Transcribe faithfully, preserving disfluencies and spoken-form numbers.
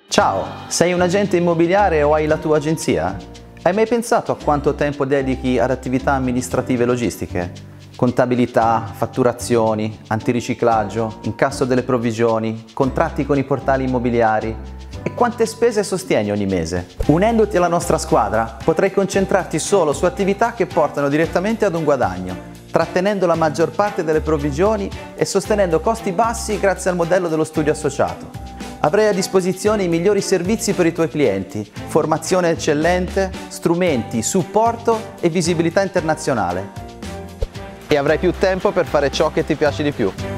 Ciao, sei un agente immobiliare o hai la tua agenzia? Hai mai pensato a quanto tempo dedichi ad attività amministrative e logistiche? Contabilità, fatturazioni, antiriciclaggio, incasso delle provvigioni, contratti con i portali immobiliari? E quante spese sostieni ogni mese? Unendoti alla nostra squadra, potrai concentrarti solo su attività che portano direttamente ad un guadagno, trattenendo la maggior parte delle provvigioni e sostenendo costi bassi grazie al modello dello studio associato. Avrai a disposizione i migliori servizi per i tuoi clienti, formazione eccellente, strumenti, supporto e visibilità internazionale. E avrai più tempo per fare ciò che ti piace di più.